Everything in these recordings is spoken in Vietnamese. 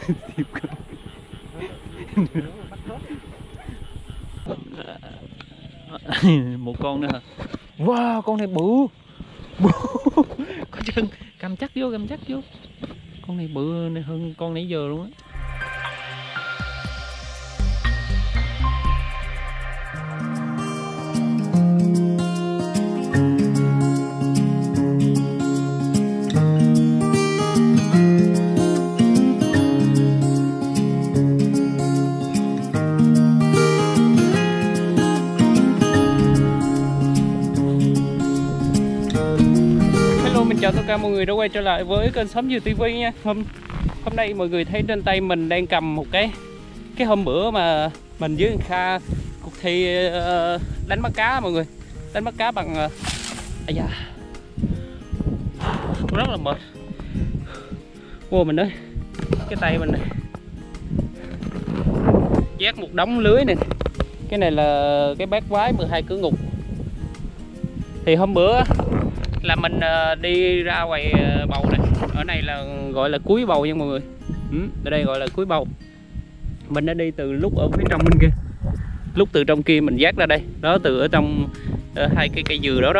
Một con nữa hả? Wow, con này bự. Có chân, cầm chắc vô. Con này bự này hơn con nãy giờ luôn á. Chào tất cả mọi người đã quay trở lại với kênh Sớm Dừa TV nha. Hôm nay mọi người thấy trên tay mình đang cầm một cái hôm bữa mà mình với Kha cuộc thi đánh bắt cá mọi người. Đánh bắt cá bằng da. Rất là mệt. Wow, mình ơi. Cái tay mình này. Vác một đống lưới này. Cái này là cái bát vái 12 cửa ngục. Thì hôm bữa là mình đi ra ngoài bầu này, ở này là gọi là cuối bầu nha mọi người. Ở đây gọi là cuối bầu. Mình đã đi từ lúc ở phía trong bên kia, lúc từ trong kia mình vác ra đây, đó từ ở trong hai cây dừa đó.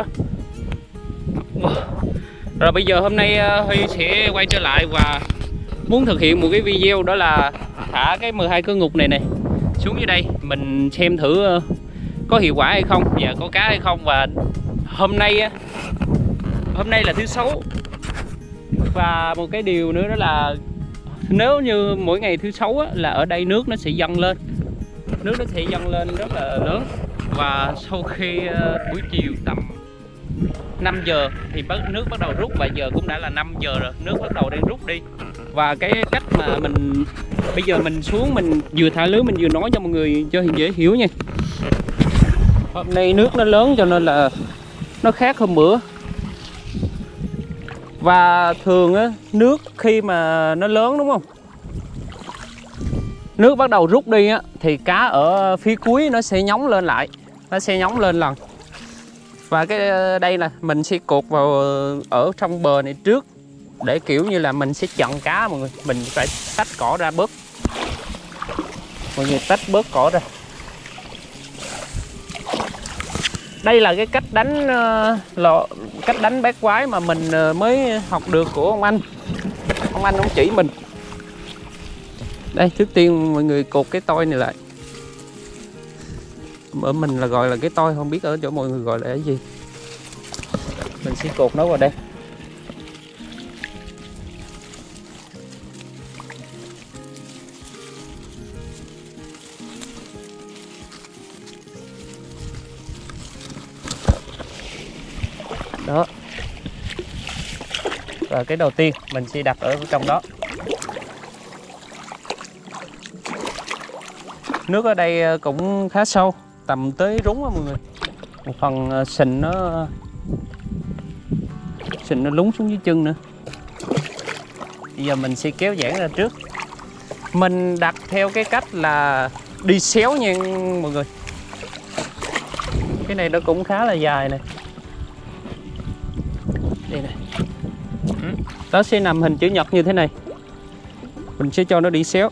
Rồi bây giờ hôm nay Huy sẽ quay trở lại và muốn thực hiện một cái video, đó là thả cái 12 cửa ngục này xuống dưới đây, mình xem thử có hiệu quả hay không và có cá hay không. Và hôm nay là thứ Sáu, và một cái điều nữa đó là nếu như mỗi ngày thứ Sáu á, là ở đây nước nó sẽ dâng lên, rất là lớn. Và sau khi buổi chiều tầm 5 giờ thì nước bắt đầu rút, và giờ cũng đã là 5 giờ rồi, nước bắt đầu đang rút đi. Và cái cách mà mình bây giờ mình xuống, mình vừa thả lưới mình vừa nói cho mọi người cho dễ hiểu nha. Hôm nay nước nó lớn cho nên là nó khác hôm bữa. Và thường á, nước khi mà nó lớn đúng không, nước bắt đầu rút đi á, thì cá ở phía cuối nó sẽ nhóng lên lại, lần. Và cái đây là mình sẽ cột vào ở trong bờ này trước, để kiểu như là mình sẽ chặn cá mọi người. Mình phải tách cỏ ra bớt, mọi người tách bớt cỏ ra. Đây là cái cách đánh bát quái mà mình mới học được của ông anh. Ông chỉ mình. Đây, trước tiên mọi người cột cái toi này lại. Ở mình là gọi là cái toi, không biết ở chỗ mọi người gọi là cái gì. Mình sẽ cột nó vào đây. Đó. Và cái đầu tiên mình sẽ đặt ở trong đó. Nước ở đây cũng khá sâu, tầm tới rúng á mọi người. Một phần sình nó lún xuống dưới chân nữa. Bây giờ mình sẽ kéo giãn ra trước. Mình đặt theo cái cách là đi xéo nha mọi người. Cái này nó cũng khá là dài nè. Đây này. Nó sẽ nằm hình chữ nhật như thế này. Mình sẽ cho nó đi xéo.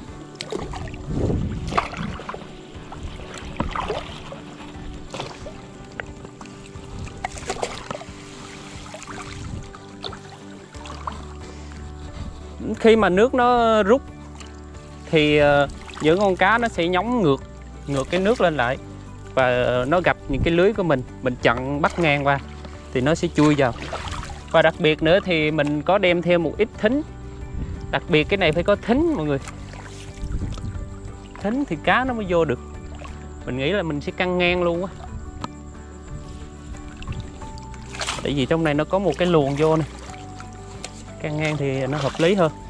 Khi mà nước nó rút thì những con cá nó sẽ nhóng ngược cái nước lên lại, và nó gặp những cái lưới của mình chặn bắt ngang qua thì nó sẽ chui vào. Và đặc biệt nữa thì mình có đem theo một ít thính. Đặc biệt cái này phải có thính mọi người. Thính thì cá nó mới vô được. Mình nghĩ là mình sẽ căng ngang luôn á. Tại vì trong này nó có một cái luồng vô nè. Căng ngang thì nó hợp lý hơn.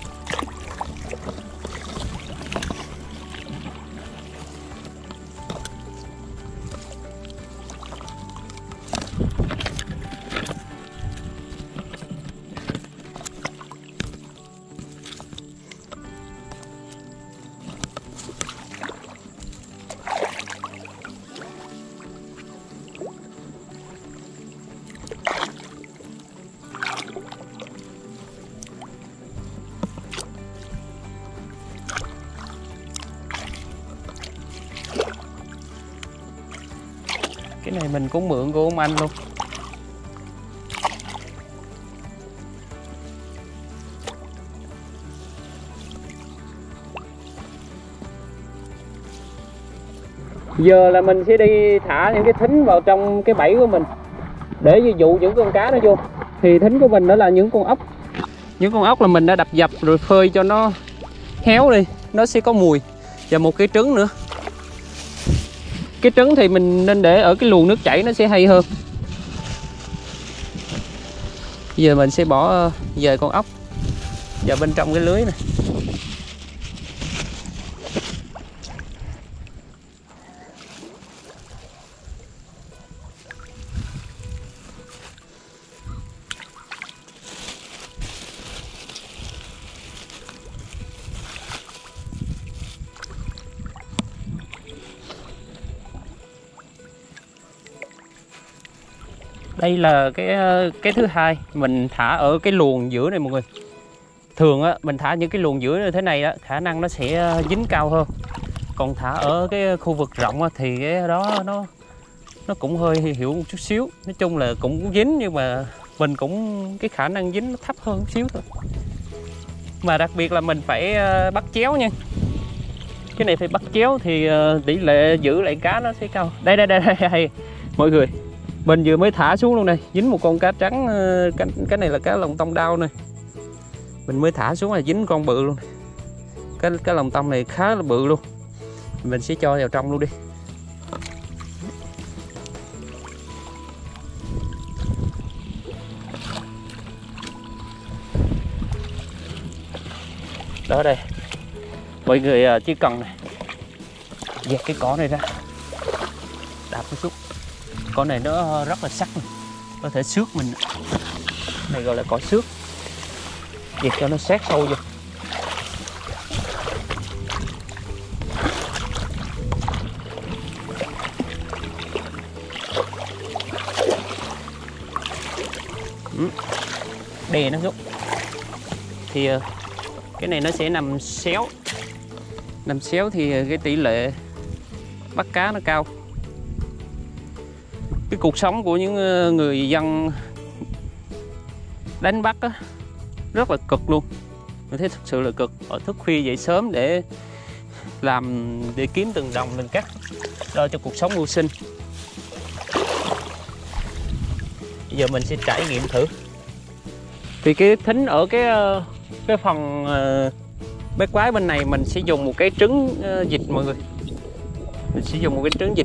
Cái này mình cũng mượn của ông anh luôn. Giờ là mình sẽ đi thả những cái thính vào trong cái bẫy của mình để dụ những con cá nó vô. Thì thính của mình đó là những con ốc. Những con ốc là mình đã đập dập rồi phơi cho nó héo đi, nó sẽ có mùi. Và một cái trứng nữa. Cái trứng thì mình nên để ở cái luồng nước chảy, nó sẽ hay hơn. Bây giờ mình sẽ bỏ về con ốc vào bên trong cái lưới này. Đây là cái thứ hai, mình thả ở cái luồng giữa này mọi người. Thường á mình thả những cái luồng giữa như thế này á, khả năng nó sẽ dính cao hơn. Còn thả ở cái khu vực rộng á, thì cái đó nó cũng hơi hiểu một chút xíu. Nói chung là cũng dính, nhưng mà mình cũng cái khả năng dính nó thấp hơn một xíu thôi. Mà đặc biệt là mình phải bắt chéo nha. Cái này phải bắt chéo thì tỷ lệ giữ lại cá nó sẽ cao. Đây mọi người, mình vừa mới thả xuống luôn đây, dính một con cá trắng. Cái này là cá lồng tông đao này, mình mới thả xuống là dính con bự luôn. Cái lồng tông này khá là bự luôn, mình sẽ cho vào trong luôn đi. Đó đây, mọi người chỉ cần này, dẹp cái cỏ này ra, đạp nó xuống. Con này nó rất là sắc này, có thể xước mình. Này gọi là cỏ xước, dẹp cho nó sát sâu vô. Đè nó xuống thì cái này nó sẽ nằm xéo. Nằm xéo thì cái tỷ lệ bắt cá nó cao. Cái cuộc sống của những người dân đánh bắt á, rất là cực luôn. Mình thấy thực sự là cực. Họ thức khuya dậy sớm để kiếm từng đồng từng cắt, lo cho cuộc sống mưu sinh. Bây giờ mình sẽ trải nghiệm thử. Thì cái thính ở cái phần bét quái bên này mình sẽ dùng một cái trứng vịt mọi người. Mình sẽ dùng một cái trứng vịt.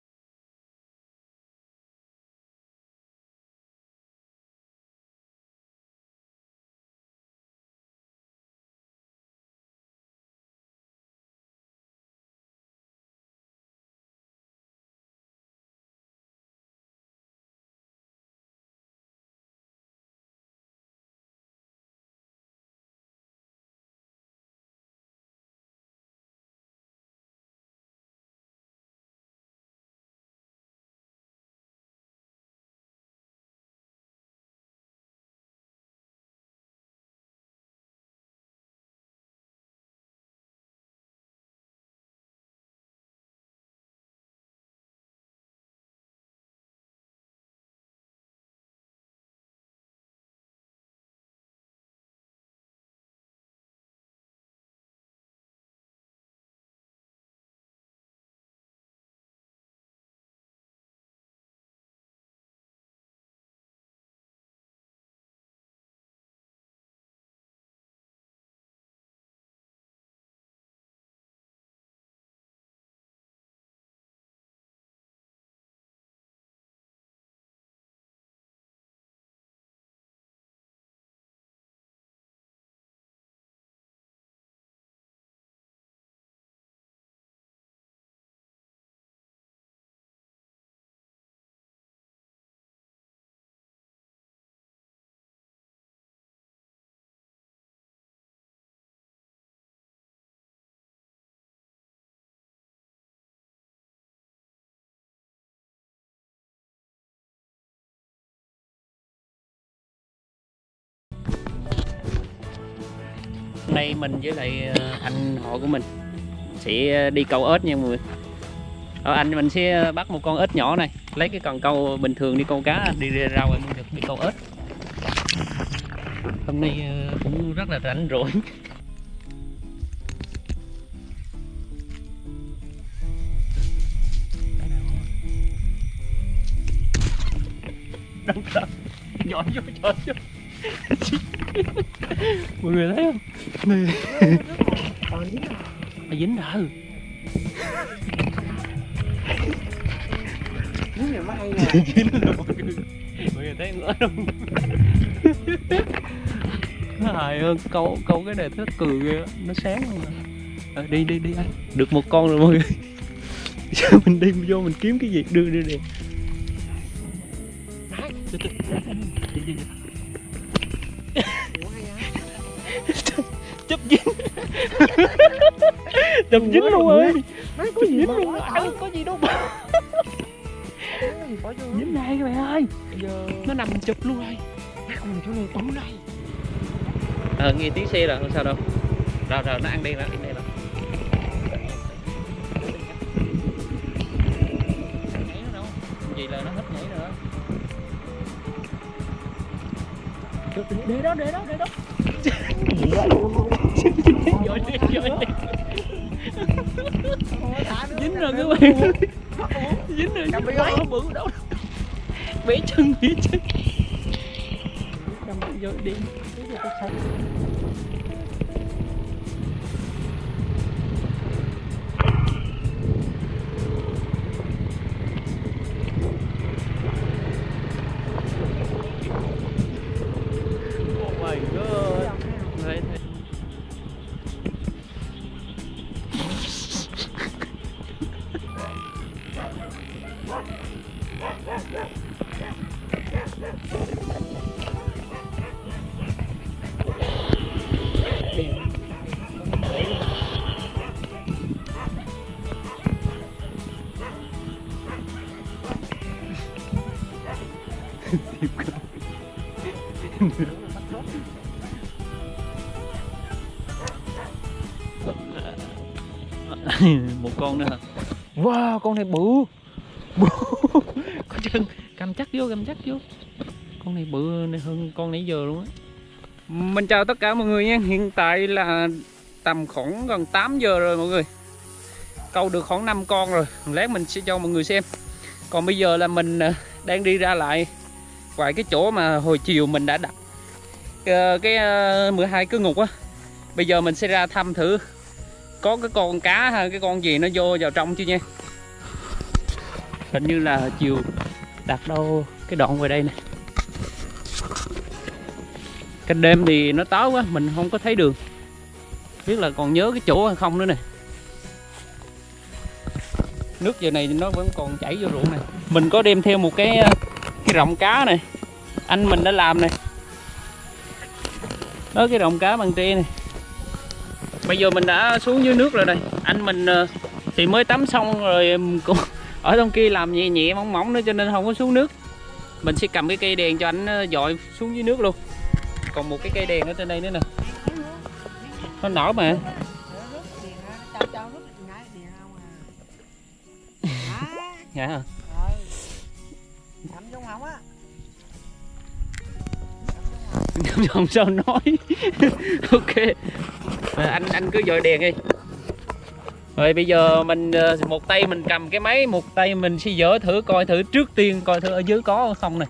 Hôm nay mình với lại anh họ của mình sẽ đi câu ếch nha mọi người. Anh mình sẽ bắt một con ếch nhỏ này, lấy cái cần câu bình thường đi câu cá, đi ra ngoài mua được đi câu ếch. Hôm nay cũng rất là rảnh rỗi. Đâu đâu, dọn vô. Mọi người thấy không? Nó dính rồi. Dính này mới hay nè. Dính rồi mọi người thấy nữa không? Nó hài hơn, câu cái này thích cười ghê, nó sáng luôn mà. Đi anh. Được một con rồi mọi người. Sao mình đi vô mình kiếm cái gì đưa đi. Đi. Chấp dính. Chấp dính luôn ơi. Có gì mà Có gì đâu mà. Dính này các bạn ơi. Nó nằm chụp luôn rồi. Còn chỗ này bóng này. Nghe tiếng xe là không sao đâu. Rồi nó ăn đen rồi, ăn đen rồi. Nhảy nó đâu? Gì là nó hết nhảy nữa. Để đó. Dội đi. Dính rồi các bạn. Dính rồi. Cầm bự bự đâu. Bể chân. Cầm vô đi. Oh my god. Đấy. Một con nữa hả? Wow, con này bự. Có chân cầm chắc vô. Con này bự này hơn con nãy giờ luôn á. Mình chào tất cả mọi người nha. Hiện tại là tầm khoảng gần 8 giờ rồi mọi người. Câu được khoảng 5 con rồi. Lát mình sẽ cho mọi người xem. Còn bây giờ là mình đang đi ra lại ngoài cái chỗ mà hồi chiều mình đã đặt cái 12 cứ ngục á. Bây giờ mình sẽ ra thăm thử có cái con cá hay cái con gì nó vô vào trong chưa nha. Hình như là chiều đặt đâu cái đoạn ngoài đây nè. Cái đêm thì nó tối quá mình không có thấy đường, biết là còn nhớ cái chỗ hay không nữa nè. Nước giờ này nó vẫn còn chảy vô ruộng này. Mình có đem theo một cái rộng cá này, anh mình đã làm này đó, cái rộng cá bằng tre này. Bây giờ mình đã xuống dưới nước rồi đây. Anh mình thì mới tắm xong rồi, ở trong kia làm nhẹ nhẹ mỏng nữa cho nên không có xuống nước. Mình sẽ cầm cái cây đèn cho anh dội xuống dưới nước luôn. Còn một cái cây đèn ở trên đây nữa nè, nó nổi mà. Dạ hả? Không sao nói. Ok. Anh cứ dội đèn đi. Rồi bây giờ mình một tay mình cầm cái máy, một tay mình sẽ dỡ thử coi thử, trước tiên coi thử ở dưới có không nè.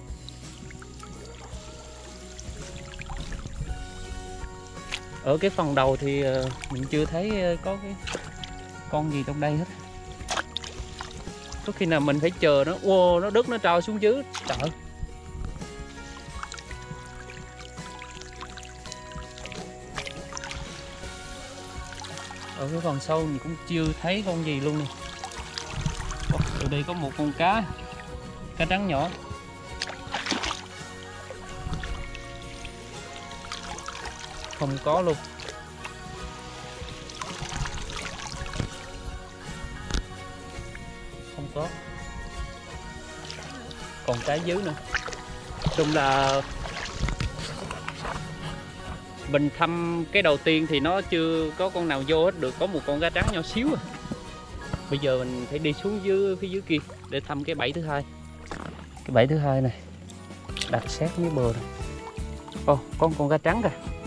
Ở cái phần đầu thì mình chưa thấy có cái con gì trong đây hết. Có khi nào mình phải chờ nó nó đứt nó trao xuống dưới. Trời. Ở cái phần sâu mình cũng chưa thấy con gì luôn nè. Ở đây có một con cá trắng nhỏ. Không có luôn. Không có. Còn cá dưới nữa. Chung là mình thăm cái đầu tiên thì nó chưa có con nào vô hết được, có một con cá trắng nhỏ xíu à. Bây giờ mình phải đi xuống dưới phía dưới kia để thăm cái bẫy thứ hai. Cái bẫy thứ hai này đặt sát với bờ này. Ồ, có con cá trắng kìa.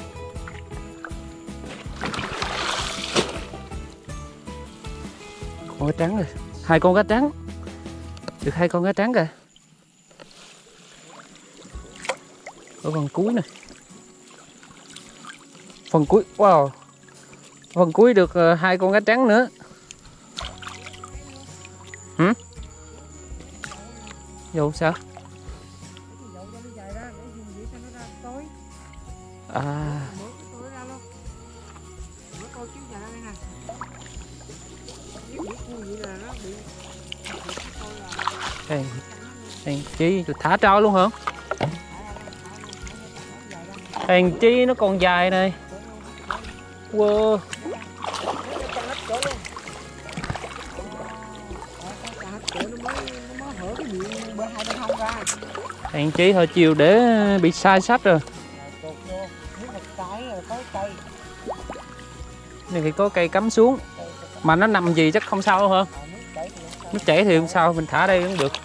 Con cá trắng rồi, 2 con cá trắng. Được 2 con cá trắng kìa. Ở phần cuối này. Phần cuối, wow. Phần cuối được 2 con cá trắng nữa. Hử? Vô sao? À. Hèn chi thả trâu luôn hả? Hèn chi nó còn dài này. Wow. Hèn chi hồi chiều để bị sai sách rồi. Này thì có cây cắm xuống. Mà nó nằm gì chắc không sao đâu hả? Nước chảy thì không sao, mình thả đây cũng được.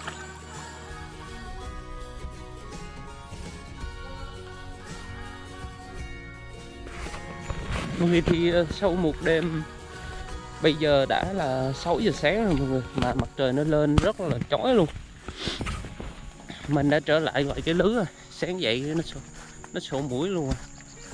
Mọi người thì sau một đêm, bây giờ đã là 6 giờ sáng rồi mọi người, mà mặt trời nó lên rất là chói luôn. Mình đã trở lại gọi cái lưới rồi, sáng dậy nó sổ mũi luôn rồi.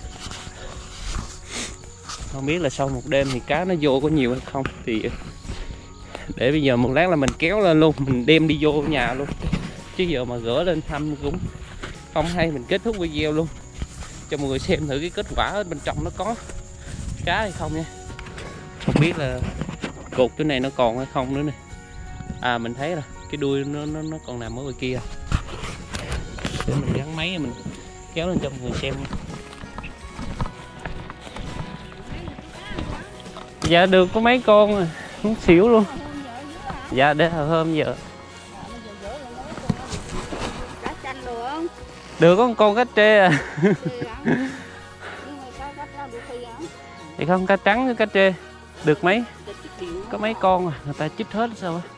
Không biết là sau một đêm thì cá nó vô có nhiều hay không, thì để bây giờ một lát là mình kéo lên luôn, mình đem đi vô nhà luôn, chứ giờ mà gỡ lên thăm cũng không hay. Mình kết thúc video luôn cho mọi người xem thử cái kết quả ở bên trong nó có cá hay không nha. Không biết là cột cái này nó còn hay không nữa nè. À mình thấy rồi, cái đuôi nó còn nằm ở ngoài kia. Để mình gắn máy mình kéo lên cho mọi người xem. Dạ được có mấy con rồi, muốn xỉu luôn. Dạ để hôm giờ. Cá chanh được không? Được có con cá trê à. Thì không, cá trắng với cá trê. Được mấy? Có mấy con à, người ta chích hết sao á.